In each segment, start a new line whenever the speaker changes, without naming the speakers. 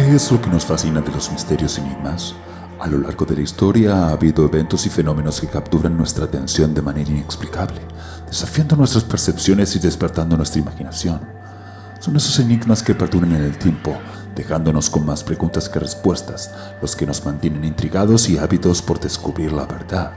¿Qué es lo que nos fascina de los misterios y enigmas? A lo largo de la historia ha habido eventos y fenómenos que capturan nuestra atención de manera inexplicable, desafiando nuestras percepciones y despertando nuestra imaginación. Son esos enigmas que perduran en el tiempo, dejándonos con más preguntas que respuestas, los que nos mantienen intrigados y ávidos por descubrir la verdad.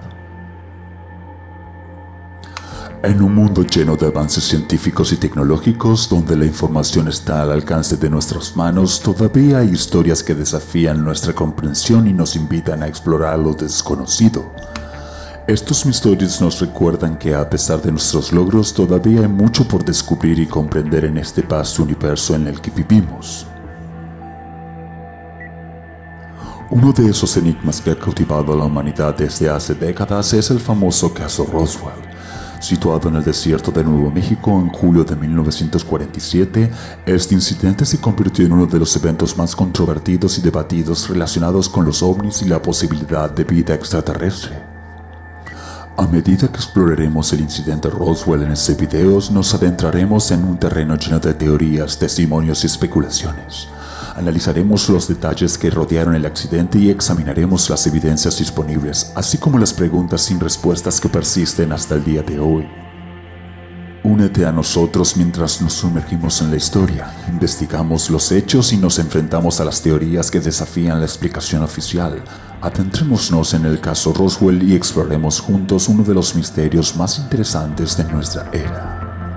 En un mundo lleno de avances científicos y tecnológicos, donde la información está al alcance de nuestras manos, todavía hay historias que desafían nuestra comprensión y nos invitan a explorar lo desconocido. Estos misterios nos recuerdan que a pesar de nuestros logros, todavía hay mucho por descubrir y comprender en este vasto universo en el que vivimos. Uno de esos enigmas que ha cautivado a la humanidad desde hace décadas es el famoso caso Roswell. Situado en el desierto de Nuevo México en julio de 1947, este incidente se convirtió en uno de los eventos más controvertidos y debatidos relacionados con los ovnis y la posibilidad de vida extraterrestre. A medida que exploraremos el incidente Roswell en este video, nos adentraremos en un terreno lleno de teorías, testimonios y especulaciones. Analizaremos los detalles que rodearon el accidente y examinaremos las evidencias disponibles, así como las preguntas sin respuestas que persisten hasta el día de hoy. Únete a nosotros mientras nos sumergimos en la historia, investigamos los hechos y nos enfrentamos a las teorías que desafían la explicación oficial. Adentrémonos en el caso Roswell y exploremos juntos uno de los misterios más interesantes de nuestra era.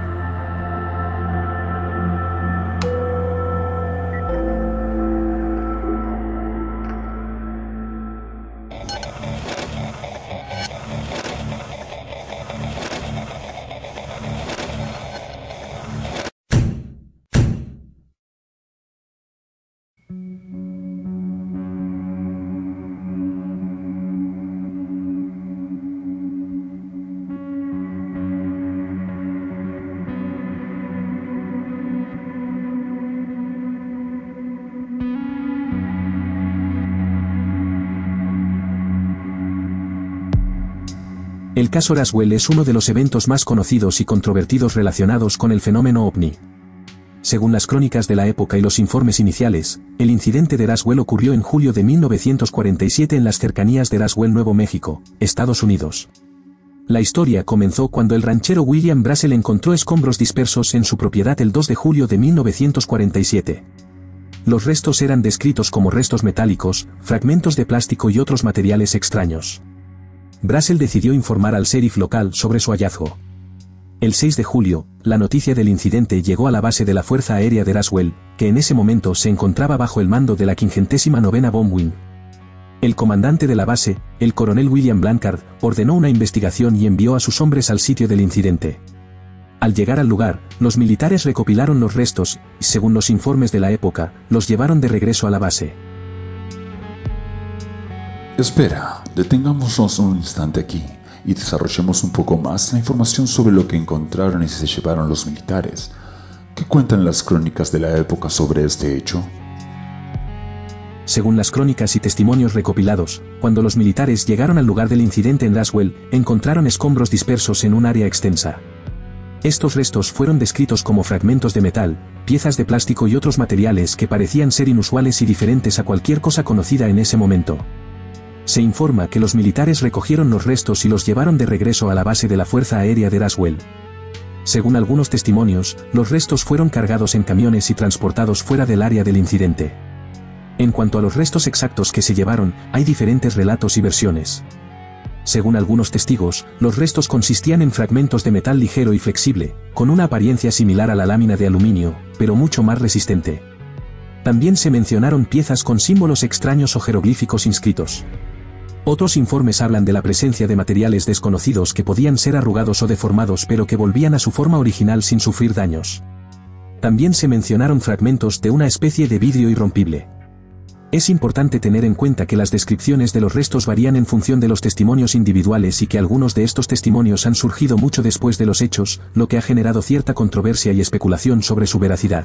El caso Roswell es uno de los eventos más conocidos y controvertidos relacionados con el fenómeno ovni. Según las crónicas de la época y los informes iniciales, el incidente de Roswell ocurrió en julio de 1947 en las cercanías de Roswell, Nuevo México, Estados Unidos. La historia comenzó cuando el ranchero William Brazel encontró escombros dispersos en su propiedad el 2 de julio de 1947. Los restos eran descritos como restos metálicos, fragmentos de plástico y otros materiales extraños. Brazel decidió informar al sheriff local sobre su hallazgo. El 6 de julio, la noticia del incidente llegó a la base de la Fuerza Aérea de Roswell, que en ese momento se encontraba bajo el mando de la 59ª Bomb Wing. El comandante de la base, el coronel William Blanchard, ordenó una investigación y envió a sus hombres al sitio del incidente. Al llegar al lugar, los militares recopilaron los restos y, según los informes de la época, los llevaron de regreso a la base.
Espera, detengámonos un instante aquí y desarrollemos un poco más la información sobre lo que encontraron y se llevaron los militares. ¿Qué cuentan las crónicas de la época sobre este hecho?
Según las crónicas y testimonios recopilados, cuando los militares llegaron al lugar del incidente en Roswell, encontraron escombros dispersos en un área extensa. Estos restos fueron descritos como fragmentos de metal, piezas de plástico y otros materiales que parecían ser inusuales y diferentes a cualquier cosa conocida en ese momento. Se informa que los militares recogieron los restos y los llevaron de regreso a la base de la Fuerza Aérea de Roswell. Según algunos testimonios, los restos fueron cargados en camiones y transportados fuera del área del incidente. En cuanto a los restos exactos que se llevaron, hay diferentes relatos y versiones. Según algunos testigos, los restos consistían en fragmentos de metal ligero y flexible, con una apariencia similar a la lámina de aluminio, pero mucho más resistente. También se mencionaron piezas con símbolos extraños o jeroglíficos inscritos. Otros informes hablan de la presencia de materiales desconocidos que podían ser arrugados o deformados pero que volvían a su forma original sin sufrir daños. También se mencionaron fragmentos de una especie de vidrio irrompible. Es importante tener en cuenta que las descripciones de los restos varían en función de los testimonios individuales y que algunos de estos testimonios han surgido mucho después de los hechos, lo que ha generado cierta controversia y especulación sobre su veracidad.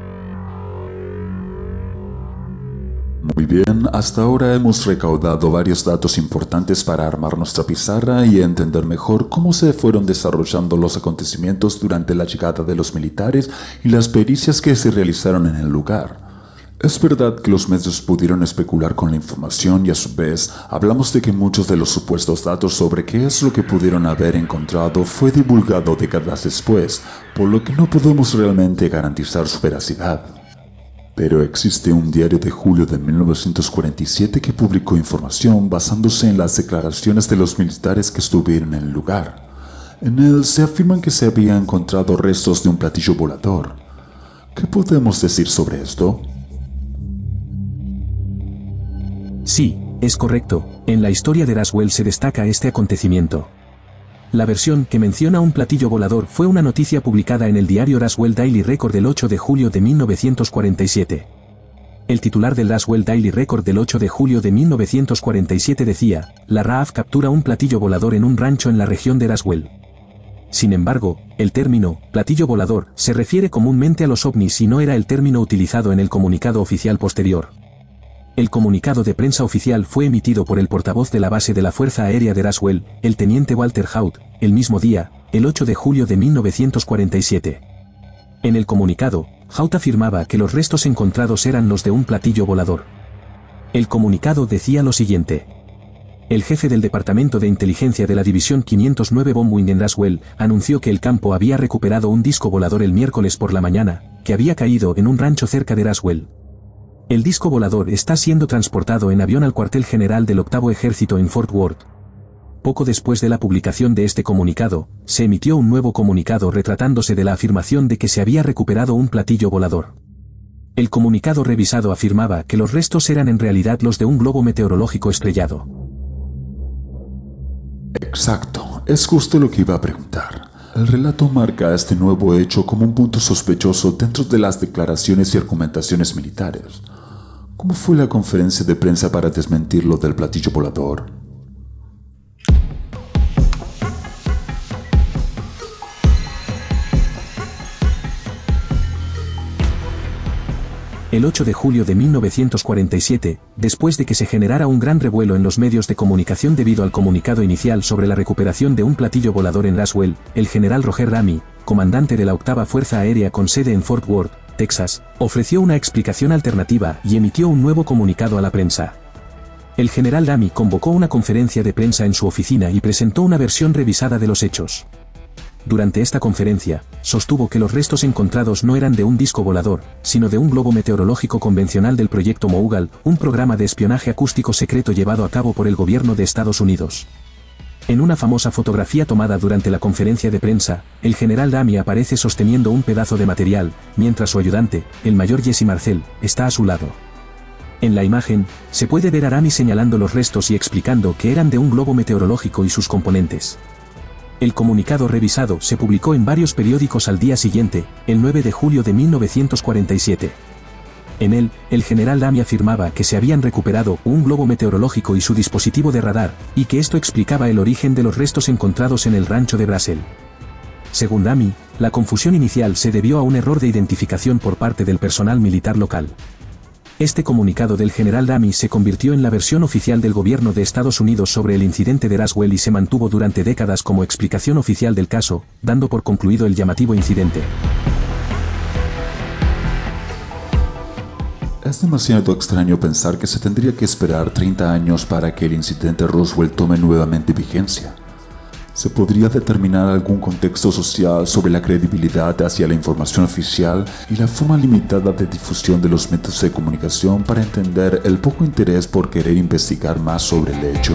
Muy bien, hasta ahora hemos recaudado varios datos importantes para armar nuestra pizarra y entender mejor cómo se fueron desarrollando los acontecimientos durante la llegada de los militares y las pericias que se realizaron en el lugar. Es verdad que los medios pudieron especular con la información y a su vez hablamos de que muchos de los supuestos datos sobre qué es lo que pudieron haber encontrado fue divulgado décadas después, por lo que no podemos realmente garantizar su veracidad. Pero existe un diario de julio de 1947 que publicó información basándose en las declaraciones de los militares que estuvieron en el lugar. En él se afirman que se habían encontrado restos de un platillo volador. ¿Qué podemos decir sobre esto?
Sí, es correcto, en la historia de Roswell se destaca este acontecimiento. La versión que menciona un platillo volador fue una noticia publicada en el diario Roswell Daily Record del 8 de julio de 1947. El titular del Roswell Daily Record del 8 de julio de 1947 decía, la RAF captura un platillo volador en un rancho en la región de Roswell. Sin embargo, el término, platillo volador, se refiere comúnmente a los ovnis y no era el término utilizado en el comunicado oficial posterior. El comunicado de prensa oficial fue emitido por el portavoz de la base de la Fuerza Aérea de Roswell, el teniente Walter Haut, el mismo día, el 8 de julio de 1947. En el comunicado, Haut afirmaba que los restos encontrados eran los de un platillo volador. El comunicado decía lo siguiente. El jefe del Departamento de Inteligencia de la División 509 Bombwing en Roswell anunció que el campo había recuperado un disco volador el miércoles por la mañana, que había caído en un rancho cerca de Roswell. El disco volador está siendo transportado en avión al cuartel general del 8º Ejército en Fort Worth. Poco después de la publicación de este comunicado, se emitió un nuevo comunicado retratándose de la afirmación de que se había recuperado un platillo volador. El comunicado revisado afirmaba que los restos eran en realidad los de un globo meteorológico estrellado.
Exacto, es justo lo que iba a preguntar. El relato marca este nuevo hecho como un punto sospechoso dentro de las declaraciones y argumentaciones militares. ¿Cómo fue la conferencia de prensa para desmentir lo del platillo volador?
El 8 de julio de 1947, después de que se generara un gran revuelo en los medios de comunicación debido al comunicado inicial sobre la recuperación de un platillo volador en Roswell, el general Roger Ramey, comandante de la 8ª Fuerza Aérea con sede en Fort Worth, Texas, ofreció una explicación alternativa y emitió un nuevo comunicado a la prensa. El general Ramey convocó una conferencia de prensa en su oficina y presentó una versión revisada de los hechos. Durante esta conferencia, sostuvo que los restos encontrados no eran de un disco volador, sino de un globo meteorológico convencional del proyecto Moogle, un programa de espionaje acústico secreto llevado a cabo por el gobierno de Estados Unidos. En una famosa fotografía tomada durante la conferencia de prensa, el general Ramey aparece sosteniendo un pedazo de material, mientras su ayudante, el mayor Jesse Marcel, está a su lado. En la imagen, se puede ver a Ramey señalando los restos y explicando que eran de un globo meteorológico y sus componentes. El comunicado revisado se publicó en varios periódicos al día siguiente, el 9 de julio de 1947. En él, el general Ramey afirmaba que se habían recuperado un globo meteorológico y su dispositivo de radar, y que esto explicaba el origen de los restos encontrados en el rancho de Brazel. Según Ramey, la confusión inicial se debió a un error de identificación por parte del personal militar local. Este comunicado del general Ramey se convirtió en la versión oficial del gobierno de Estados Unidos sobre el incidente de Roswell y se mantuvo durante décadas como explicación oficial del caso, dando por concluido el llamativo incidente.
Es demasiado extraño pensar que se tendría que esperar 30 años para que el incidente Roswell tome nuevamente vigencia. ¿Se podría determinar algún contexto social sobre la credibilidad hacia la información oficial y la forma limitada de difusión de los medios de comunicación para entender el poco interés por querer investigar más sobre el hecho?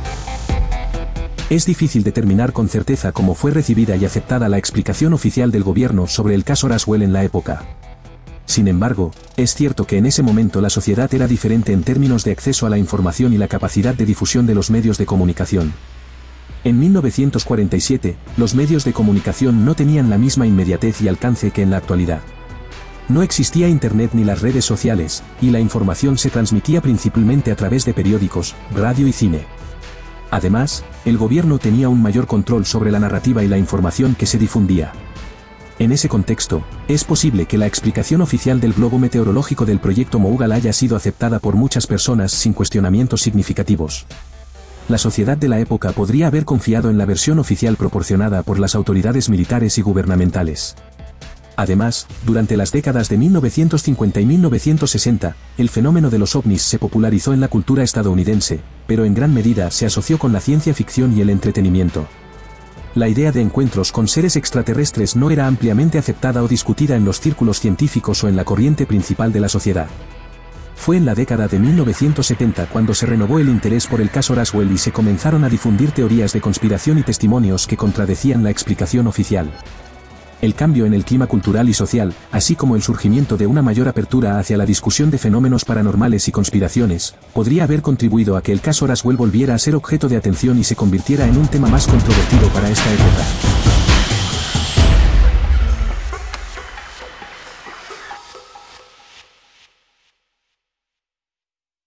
Es difícil determinar con certeza cómo fue recibida y aceptada la explicación oficial del gobierno sobre el caso Roswell en la época. Sin embargo, es cierto que en ese momento la sociedad era diferente en términos de acceso a la información y la capacidad de difusión de los medios de comunicación. En 1947, los medios de comunicación no tenían la misma inmediatez y alcance que en la actualidad. No existía Internet ni las redes sociales, y la información se transmitía principalmente a través de periódicos, radio y cine. Además, el gobierno tenía un mayor control sobre la narrativa y la información que se difundía. En ese contexto, es posible que la explicación oficial del globo meteorológico del proyecto Moogle haya sido aceptada por muchas personas sin cuestionamientos significativos. La sociedad de la época podría haber confiado en la versión oficial proporcionada por las autoridades militares y gubernamentales. Además, durante las décadas de 1950 y 1960, el fenómeno de los ovnis se popularizó en la cultura estadounidense, pero en gran medida se asoció con la ciencia ficción y el entretenimiento. La idea de encuentros con seres extraterrestres no era ampliamente aceptada o discutida en los círculos científicos o en la corriente principal de la sociedad. Fue en la década de 1970 cuando se renovó el interés por el caso Roswell y se comenzaron a difundir teorías de conspiración y testimonios que contradecían la explicación oficial. El cambio en el clima cultural y social, así como el surgimiento de una mayor apertura hacia la discusión de fenómenos paranormales y conspiraciones, podría haber contribuido a que el caso Roswell volviera a ser objeto de atención y se convirtiera en un tema más controvertido para esta época.